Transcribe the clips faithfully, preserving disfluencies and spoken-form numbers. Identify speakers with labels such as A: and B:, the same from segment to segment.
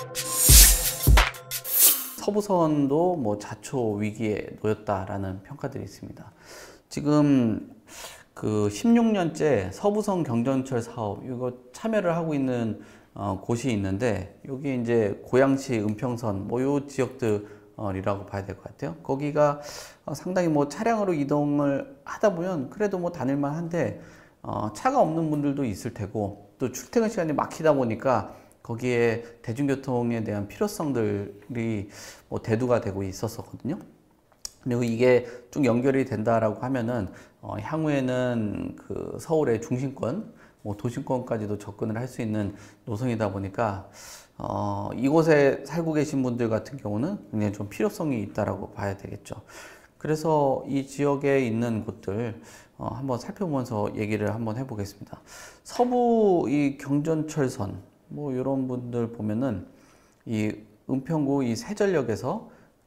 A: 서부선도 뭐 자초 위기에 놓였다라는 평가들이 있습니다. 지금 그 십육 년째 서부선 경전철 사업 이거 참여를 하고 있는 어, 곳이 있는데 여기 이제 고양시 은평선 뭐 요 지역들이라고 봐야 될 것 같아요. 거기가 어, 상당히 뭐 차량으로 이동을 하다 보면 그래도 뭐 다닐만 한데 어, 차가 없는 분들도 있을 테고 또 출퇴근 시간이 막히다 보니까 거기에 대중교통에 대한 필요성들이 뭐 대두가 되고 있었거든요. 그리고 이게 쭉 연결이 된다라고 하면은 어, 향후에는 그 서울의 중심권, 뭐 도심권까지도 접근을 할 수 있는 노선이다 보니까 어, 이곳에 살고 계신 분들 같은 경우는 굉장히 좀 필요성이 있다라고 봐야 되겠죠. 그래서 이 지역에 있는 곳들 어, 한번 살펴보면서 얘기를 한번 해보겠습니다. 서부 이 경전철선 뭐 이런 분들 보면은 이 은평구 이 세전역에서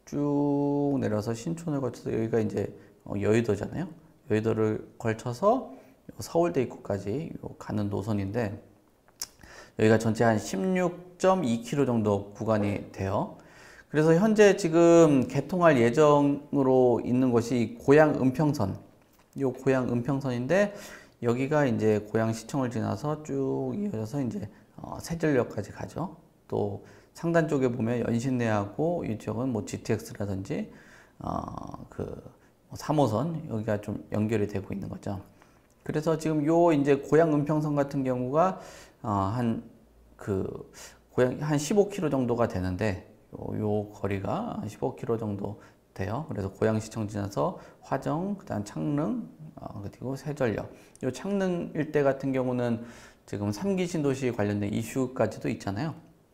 A: 쭉 내려서 신촌을 거쳐서 여기가 이제 여의도잖아요. 여의도를 걸쳐서 서울대 입구까지 가는 노선인데 여기가 전체 한 십육 점 이 킬로미터 정도 구간이 돼요. 그래서 현재 지금 개통할 예정으로 있는 것이 고양 은평선. 요 고양 은평선인데 여기가 이제 고양시청을 지나서 쭉 이어져서 이제 어, 세전역까지 가죠. 또 상단 쪽에 보면 연신내하고 이 지역은 뭐 지티엑스라든지 어, 그 삼 호선 여기가 좀 연결이 되고 있는 거죠. 그래서 지금 요 이제 고양 은평선 같은 경우가 어, 한 그 고양 한 십오 킬로미터 정도가 되는데 요, 요 거리가 십오 킬로미터 정도 돼요. 그래서 고양시청 지나서 화정, 그다음 창릉, 어, 그리고 세전역. 요 창릉 일대 같은 경우는 지금 삼 기 신도시 관련된 이슈까지도 있잖아요.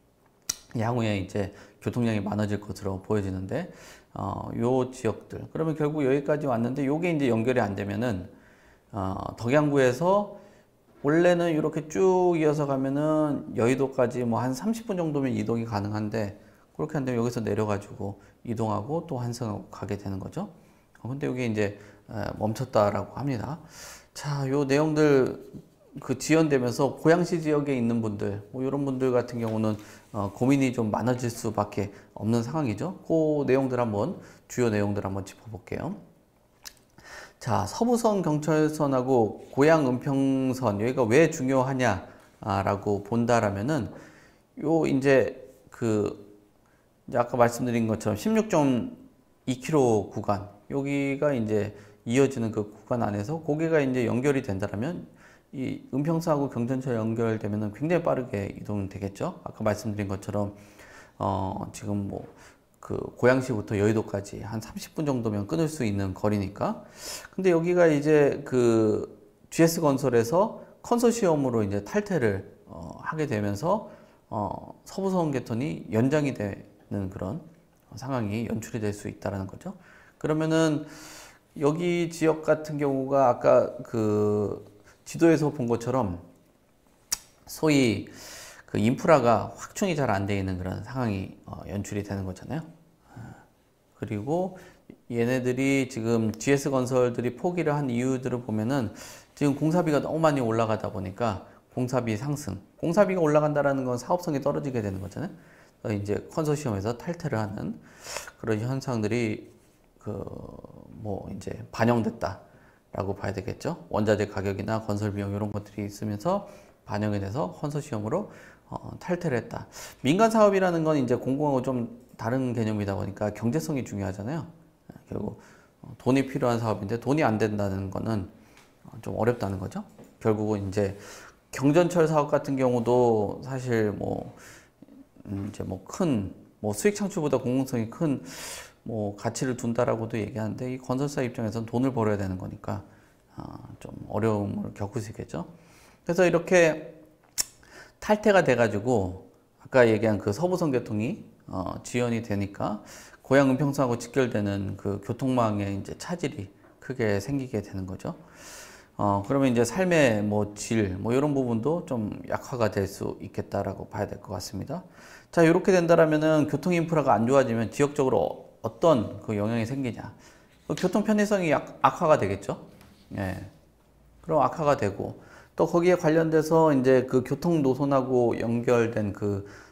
A: 향후에 이제 교통량이 많아질 것으로 보여지는데, 어, 요 지역들. 그러면 결국 여기까지 왔는데, 요게 이제 연결이 안 되면은, 어, 덕양구에서 원래는 이렇게 쭉 이어서 가면은 여의도까지 뭐 한 삼십 분 정도면 이동이 가능한데, 그렇게 안 되면 여기서 내려가지고 이동하고 또 환승하고 가게 되는 거죠. 어, 근데 여기 이제 멈췄다라고 합니다. 자, 요 내용들 그 지연되면서 고양시 지역에 있는 분들, 뭐 이런 분들 같은 경우는 어, 고민이 좀 많아질 수밖에 없는 상황이죠. 그 내용들 한번 주요 내용들 한번 짚어볼게요. 자, 서부선 경철선하고 고양 은평선 여기가 왜 중요하냐라고 본다라면은 요 이제 그 이제 아까 말씀드린 것처럼 십육 점 이 킬로미터 구간 여기가 이제 이어지는 그 구간 안에서 거기가 이제 연결이 된다라면 이 은평선하고 경전철 연결되면 굉장히 빠르게 이동되겠죠. 아까 말씀드린 것처럼 어 지금 뭐 그 고양시부터 여의도까지 한 삼십 분 정도면 끊을 수 있는 거리니까. 근데 여기가 이제 그 지에스건설에서 컨소시엄으로 이제 탈퇴를 어 하게 되면서 어 서부선 개통이 연장이 되는 그런 상황이 연출이 될 수 있다라는 거죠. 그러면은 여기 지역 같은 경우가 아까 그 지도에서 본 것처럼 소위 그 인프라가 확충이 잘 안 돼 있는 그런 상황이 어, 연출이 되는 거잖아요. 그리고 얘네들이 지금 지에스건설들이 포기를 한 이유들을 보면은 지금 공사비가 너무 많이 올라가다 보니까 공사비 상승, 공사비가 올라간다라는 건 사업성이 떨어지게 되는 거잖아요. 이제 컨소시엄에서 탈퇴를 하는 그런 현상들이 그 뭐 이제 반영됐다라고 봐야 되겠죠. 원자재 가격이나 건설 비용 이런 것들이 있으면서 반영이 돼서 컨소시엄으로 어, 탈퇴를 했다. 민간 사업이라는 건 이제 공공하고 좀 다른 개념이다 보니까 경제성이 중요하잖아요. 결국 돈이 필요한 사업인데 돈이 안 된다는 거는 좀 어렵다는 거죠. 결국은 이제 경전철 사업 같은 경우도 사실 뭐 음 이제 뭐 큰 뭐 수익 창출보다 공공성이 큰 뭐 가치를 둔다라고도 얘기하는데 이 건설사 입장에서는 돈을 벌어야 되는 거니까 아, 좀 어려움을 겪을 수 있겠죠. 그래서 이렇게 탈퇴가 돼가지고 아까 얘기한 그 서부선 개통이 어, 지연이 되니까 고양 은평선하고 직결되는 그 교통망에 이제 차질이 크게 생기게 되는 거죠. 어, 그러면 이제 삶의 뭐 질, 뭐 이런 부분도 좀 약화가 될 수 있겠다라고 봐야 될 것 같습니다. 자, 이렇게 된다라면은 교통 인프라가 안 좋아지면 지역적으로 어떤 그 영향이 생기냐. 교통 편의성이 약, 악화가 되겠죠. 예. 그럼 악화가 되고 또 거기에 관련돼서 이제 그 교통 노선하고 연결된 그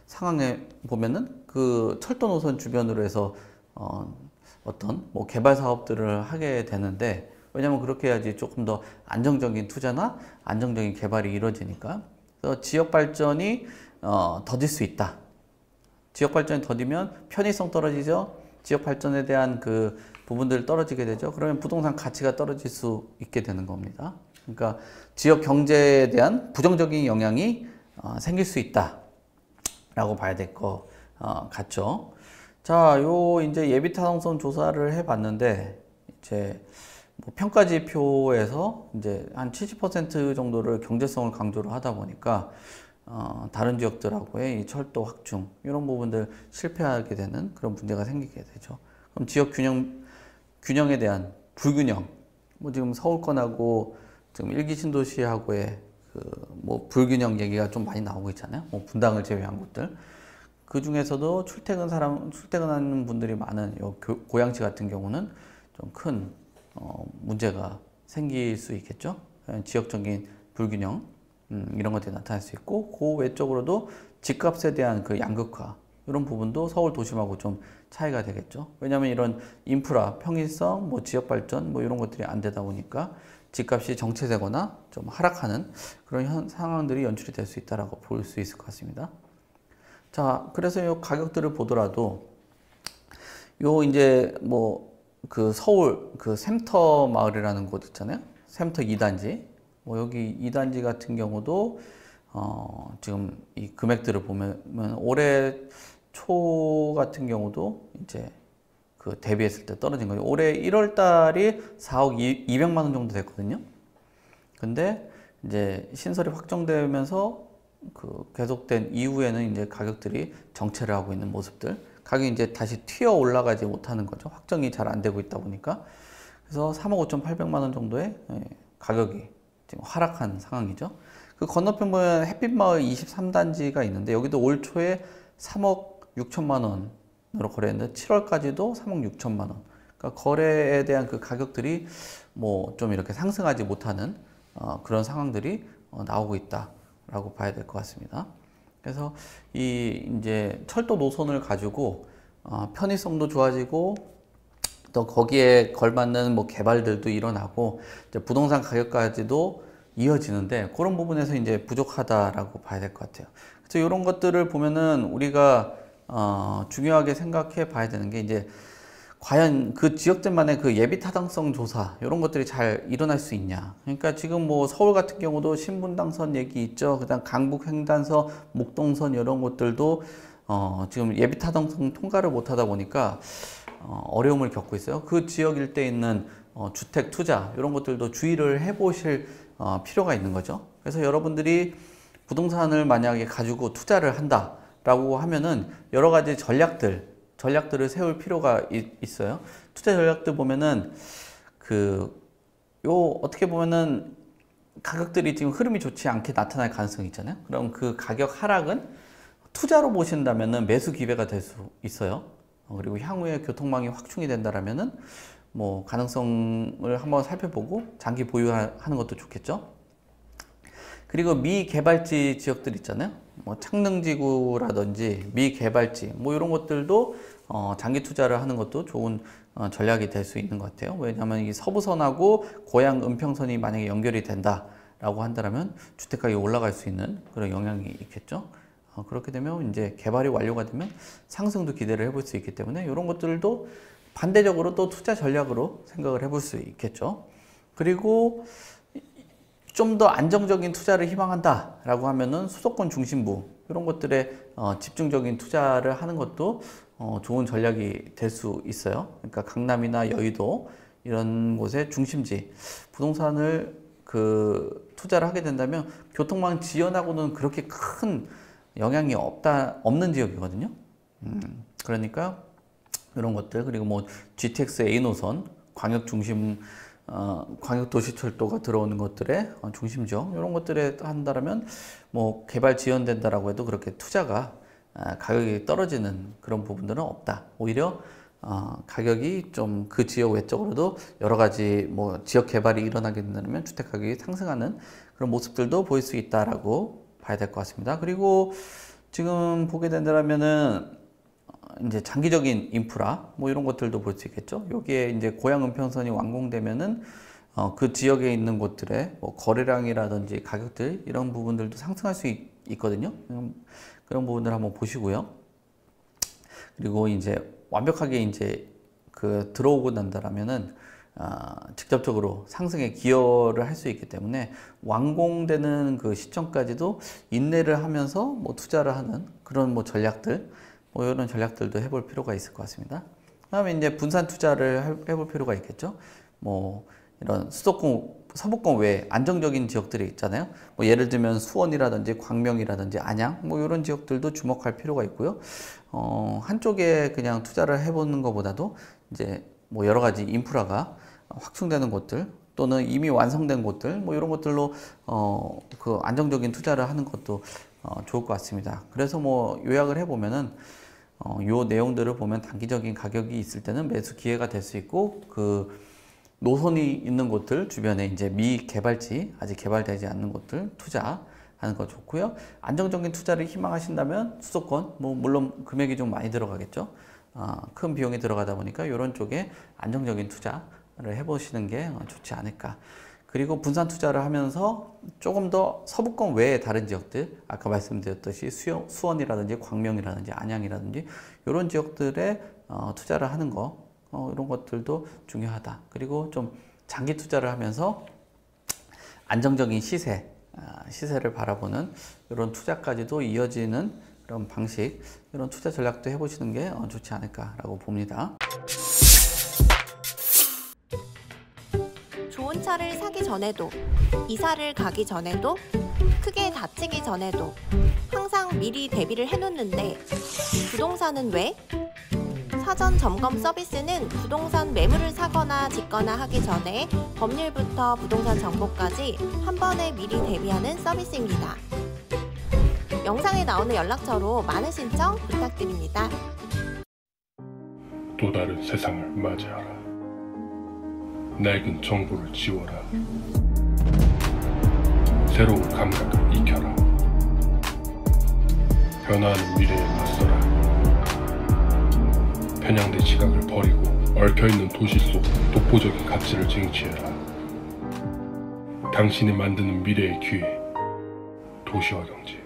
A: 상황에 보면은 그 철도 노선 주변으로 해서 어, 어떤 뭐 개발 사업들을 하게 되는데, 왜냐면 그렇게 해야지 조금 더 안정적인 투자나 안정적인 개발이 이루어지니까. 그래서 지역 발전이 어, 더딜 수 있다. 지역 발전이 더디면 편의성 떨어지죠. 지역 발전에 대한 그 부분들 떨어지게 되죠. 그러면 부동산 가치가 떨어질 수 있게 되는 겁니다. 그러니까 지역 경제에 대한 부정적인 영향이 어, 생길 수 있다라고 봐야 될 것 어, 같죠. 자, 요 이제 예비 타당성 조사를 해봤는데, 이제 뭐 평가 지표에서 이제 한 칠십 퍼센트 정도를 경제성을 강조를 하다 보니까 어, 다른 지역들하고의 이 철도 확충 이런 부분들 실패하게 되는 그런 문제가 생기게 되죠. 그럼 지역 균형 균형에 대한 불균형, 뭐 지금 서울권하고 지금 일기 신도시하고의 그 뭐 불균형 얘기가 좀 많이 나오고 있잖아요. 뭐 분당을 제외한 곳들. 그 중에서도 출퇴근 사람 출퇴근하는 분들이 많은 요 고양시 같은 경우는 좀 큰 어, 문제가 생길 수 있겠죠. 지역적인 불균형 음, 이런 것들이 나타날 수 있고, 그 외적으로도 집값에 대한 그 양극화 이런 부분도 서울 도심하고 좀 차이가 되겠죠. 왜냐하면 이런 인프라, 평일성, 뭐 지역 발전 뭐 이런 것들이 안 되다 보니까 집값이 정체되거나 좀 하락하는 그런 현, 상황들이 연출이 될 수 있다라고 볼 수 있을 것 같습니다. 자, 그래서 이 가격들을 보더라도 요 이제 뭐 그 서울 그 샘터 마을이라는 곳 있잖아요. 샘터 이 단지. 뭐 여기 이 단지 같은 경우도 어 지금 이 금액들을 보면 올해 초 같은 경우도 이제 그 대비했을 때 떨어진 거예요. 올해 일월 달이 사억 이백만 원 정도 됐거든요. 근데 이제 신설이 확정되면서 그 계속된 이후에는 이제 가격들이 정체를 하고 있는 모습들. 가격이 이제 다시 튀어 올라가지 못하는 거죠. 확정이 잘 안 되고 있다 보니까. 그래서 삼억 오천팔백만 원 정도의 가격이 지금 하락한 상황이죠. 그 건너편 보면 햇빛마을 이십삼 단지가 있는데, 여기도 올 초에 삼억 육천만 원으로 거래했는데 칠월까지도 삼억 육천만 원. 그러니까 거래에 대한 그 가격들이 뭐 좀 이렇게 상승하지 못하는 어, 그런 상황들이 어, 나오고 있다라고 봐야 될 것 같습니다. 그래서 이 이제 철도 노선을 가지고 어, 편의성도 좋아지고 또 거기에 걸맞는 뭐 개발들도 일어나고 이제 부동산 가격까지도 이어지는데, 그런 부분에서 이제 부족하다라고 봐야 될 것 같아요. 그래서 이런 것들을 보면은 우리가 어, 중요하게 생각해 봐야 되는 게, 이제 과연 그 지역들만의 그 예비 타당성 조사 이런 것들이 잘 일어날 수 있냐. 그러니까 지금 뭐 서울 같은 경우도 신분당선 얘기 있죠. 그다음 강북 횡단선, 목동선 이런 것들도 어 지금 예비 타당성 통과를 못 하다 보니까 어 어려움을 겪고 있어요. 그 지역 일대에 있는 어 주택 투자 이런 것들도 주의를 해 보실 어 필요가 있는 거죠. 그래서 여러분들이 부동산을 만약에 가지고 투자를 한다라고 하면은 여러 가지 전략들 전략들을 세울 필요가 있어요. 투자 전략들 보면은 그 요 어떻게 보면은 가격들이 지금 흐름이 좋지 않게 나타날 가능성이 있잖아요. 그럼 그 가격 하락은 투자로 보신다면은 매수 기회가 될 수 있어요. 그리고 향후에 교통망이 확충이 된다라면은 뭐 가능성을 한번 살펴보고 장기 보유하는 것도 좋겠죠. 그리고 미개발지 지역들 있잖아요. 뭐 창릉지구라든지 미개발지 뭐 이런 것들도 어 장기 투자를 하는 것도 좋은 어 전략이 될 수 있는 것 같아요. 왜냐하면 이 서부선하고 고양 은평선이 만약에 연결이 된다라고 한다면 주택가격이 올라갈 수 있는 그런 영향이 있겠죠. 어 그렇게 되면 이제 개발이 완료가 되면 상승도 기대를 해볼 수 있기 때문에 이런 것들도 반대적으로 또 투자 전략으로 생각을 해볼 수 있겠죠. 그리고 좀 더 안정적인 투자를 희망한다라고 하면은 수도권 중심부 이런 것들에 어, 집중적인 투자를 하는 것도 어, 좋은 전략이 될 수 있어요. 그러니까 강남이나 여의도 이런 곳의 중심지 부동산을 그 투자를 하게 된다면 교통망 지연하고는 그렇게 큰 영향이 없다 없는 지역이거든요. 음, 그러니까 이런 것들, 그리고 뭐 지티엑스 에이 노선 광역 중심 어, 광역도시철도가 들어오는 것들의 중심지역 이런 것들에 한다면 뭐 개발 지연된다라고 해도 그렇게 투자가 아, 가격이 떨어지는 그런 부분들은 없다. 오히려 어, 가격이 좀 그 지역 외적으로도 여러 가지 뭐 지역 개발이 일어나게 된다면 주택 가격이 상승하는 그런 모습들도 보일 수 있다라고 봐야 될 것 같습니다. 그리고 지금 보게 된다면은 이제 장기적인 인프라 뭐 이런 것들도 볼 수 있겠죠. 여기에 이제 고양 은평선이 완공되면은 어, 그 지역에 있는 곳들의 뭐 거래량이라든지 가격들 이런 부분들도 상승할 수 있, 있거든요. 음, 그런 부분들 한번 보시고요. 그리고 이제 완벽하게 이제 그 들어오고 난다라면은 어, 직접적으로 상승에 기여를 할 수 있기 때문에 완공되는 그 시점까지도 인내를 하면서 뭐 투자를 하는 그런 뭐 전략들 뭐 이런 전략들도 해볼 필요가 있을 것 같습니다. 그다음에 이제 분산 투자를 해볼 필요가 있겠죠. 뭐 이런 수도권, 서부권 외에 안정적인 지역들이 있잖아요. 뭐 예를 들면 수원이라든지 광명이라든지 안양 뭐 이런 지역들도 주목할 필요가 있고요. 어, 한쪽에 그냥 투자를 해보는 것보다도 이제 뭐 여러 가지 인프라가 확충되는 곳들 또는 이미 완성된 곳들 뭐 이런 것들로 어, 그 안정적인 투자를 하는 것도 어, 좋을 것 같습니다. 그래서 뭐 요약을 해보면은 어, 요 내용들을 보면 단기적인 가격이 있을 때는 매수 기회가 될 수 있고 그 노선이 있는 곳들 주변에 이제 미개발지 아직 개발되지 않는 곳들 투자하는 거 좋고요. 안정적인 투자를 희망하신다면 수도권 뭐 물론 금액이 좀 많이 들어가겠죠. 어, 큰 비용이 들어가다 보니까 이런 쪽에 안정적인 투자를 해보시는 게 좋지 않을까. 그리고 분산 투자를 하면서 조금 더 서부권 외의 다른 지역들 아까 말씀드렸듯이 수영, 수원이라든지 광명이라든지 안양이라든지 이런 지역들에 어, 투자를 하는 거 어, 이런 것들도 중요하다. 그리고 좀 장기 투자를 하면서 안정적인 시세 아, 시세를 바라보는 이런 투자까지도 이어지는 그런 방식 이런 투자 전략도 해보시는 게 어, 좋지 않을까라고 봅니다.
B: 좋은 차를 사기 전에도, 이사를 가기 전에도, 크게 다치기 전에도 항상 미리 대비를 해놓는데 부동산은 왜? 사전 점검 서비스는 부동산 매물을 사거나 짓거나 하기 전에 법률부터 부동산 정보까지 한 번에 미리 대비하는 서비스입니다. 영상에 나오는 연락처로 많은 신청 부탁드립니다.
C: 또 다른 세상을 맞이하라. 낡은 정보를 지워라. 새로운 감각을 익혀라. 변화하는 미래에 맞서라. 편향된 시각을 버리고 얽혀있는 도시 속 독보적인 가치를 쟁취해라. 당신이 만드는 미래의 기회, 도시화 경제.